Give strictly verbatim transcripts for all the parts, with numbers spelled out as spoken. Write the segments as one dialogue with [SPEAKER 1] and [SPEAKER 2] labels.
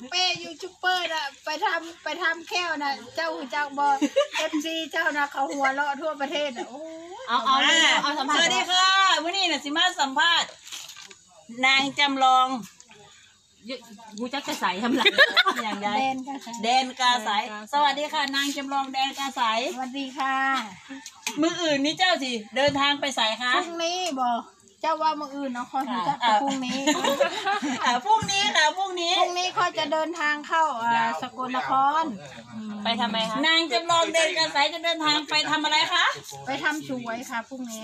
[SPEAKER 1] เป้ยูทูบเบอร์น่ะไปทำไปทำแค่วน่ะเจ้าเจ้าบอเอฟซีเจ้าน่ะเขาหัวเราะทั่วประเทศอ่ะโอ้
[SPEAKER 2] เอาเอาเอาสัมภาษณ์สวัสดีค่ะวันนี้น่ะสิมาสัมภาษณ์นางจำลองกูจักจะใส่ทำไรอย่างไรแดนกาใสสวัสดีค่ะนางจำลองแดนกาใส
[SPEAKER 1] สวัสดีค่ะ
[SPEAKER 2] มืออื่นนี่เจ้าสิเดินทางไปใส่คะ
[SPEAKER 1] พรุ่งนี้บอกเจ้าว่ามืออื่นเนาะคอยจะพรุ่งนี้
[SPEAKER 2] พรุ่งนี้ค่ะพรุ่งนี้
[SPEAKER 1] พรุ่งนี้เขาจะเดินทางเข้าสกลนคร
[SPEAKER 2] ไปทำไมคะนางจำลองแดนกาใสจะเดินทางไปทำอะไรคะ
[SPEAKER 1] ไปทำสวยค่ะพรุ่งนี้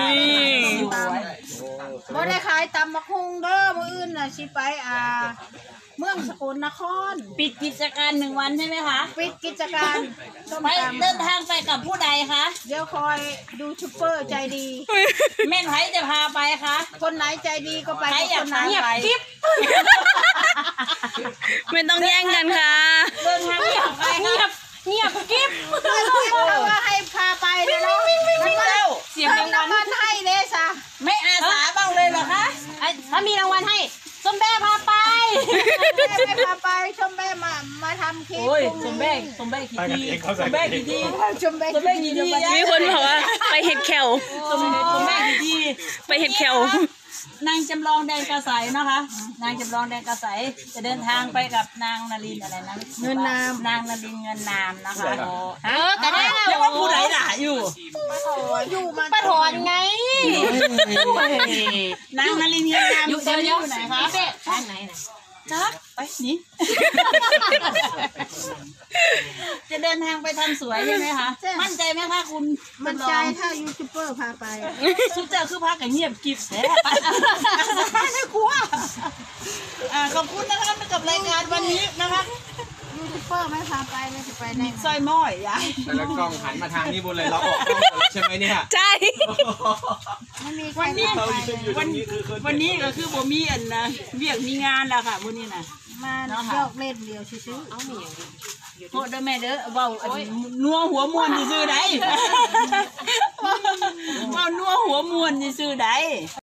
[SPEAKER 1] บ่ได้ขายตำมะคุงเด้อมืออื่นน่ะสิไปอ่าเมืองสกลนคร
[SPEAKER 2] ปิดกิจการหนึ่งวันใช่ไหมคะ
[SPEAKER 1] ปิดกิจการ
[SPEAKER 2] ไปเดินทางไปกับผู้ใดคะ
[SPEAKER 1] เดี๋ยวคอยดูชูเปอร์ใจดี
[SPEAKER 2] แม่นไผจะพาไปคะ
[SPEAKER 1] คนไหนใจดีก็ไป
[SPEAKER 2] คนไหนไป
[SPEAKER 3] ไม่ต้องแย่งกันค่ะ
[SPEAKER 2] เดินทางเงียบไปเงียบเงียบกิ๊บ
[SPEAKER 1] เขาว่าให้พาไปเลยเนาะ
[SPEAKER 2] เสียงรางวัล
[SPEAKER 1] ให้เลยซะ
[SPEAKER 2] ไม่อาสาบ้างเลยเหรอคะถ้ามีรางวัลให้ส้มแบ่พาไป
[SPEAKER 1] แม่พาไปชมแม่มามาทำคลิป
[SPEAKER 2] ส้มแบ่ส้มแบ่กี่ทีส้มแบ่กี่ที
[SPEAKER 1] ชมแม่
[SPEAKER 2] ส้มแบ่กี่ที
[SPEAKER 3] มีคนบอกว่าไปเห็ดแขว
[SPEAKER 2] ส้มแบ่กี่ที
[SPEAKER 3] ไปเห็ดแขวน
[SPEAKER 2] างจำลองแดนกระใสนะคะนางจำลองแดนกระใสจะเดินทางไปกับนางนรินอะไรนะ
[SPEAKER 1] เงินนาม
[SPEAKER 2] นางนรินเงินนามนะคะ
[SPEAKER 3] เออแต่ได้
[SPEAKER 2] เรียกว่าผู้ใดด่าอยู่
[SPEAKER 1] อยู่มา
[SPEAKER 3] ป้าถอนไง
[SPEAKER 2] นางนรินเงินนามอยู่ที่ไหนคะ
[SPEAKER 3] ทางไหนน่ะ
[SPEAKER 2] จักไปนี่จะเดินทางไปทำสวยใช่ไหมคะมั่นใจไหมคะคุณ
[SPEAKER 1] มั่นใจถ้ายูทูบเบอร์พาไป
[SPEAKER 2] สุดเจ้าคือพักกับเงียบกิบแท้ไม่กลัวขอบคุณนะคะกับรายงานวันนี้นะคะ
[SPEAKER 1] ยูทูบเบอร์ไม่พาไปเลยจะไปไหน
[SPEAKER 2] สร้อยม้อยยาย
[SPEAKER 4] แต่ละกล้องหันมาทางนี้บนเลยเราออกกล้องใช่ไหมเนี่ย
[SPEAKER 3] ใช่
[SPEAKER 2] วันนี้วันวันนี้ก็คือบ่มีอันนะเวียกมีงานแล้วค่ะวันนี้นะ
[SPEAKER 1] มาเยอกเล่นเดียวซื้อ
[SPEAKER 2] เอามีอย่างโทษด้วยแม่เด้อเบานัวหัวมวนซื้อได้เบานัวหัวมวนซื้อได้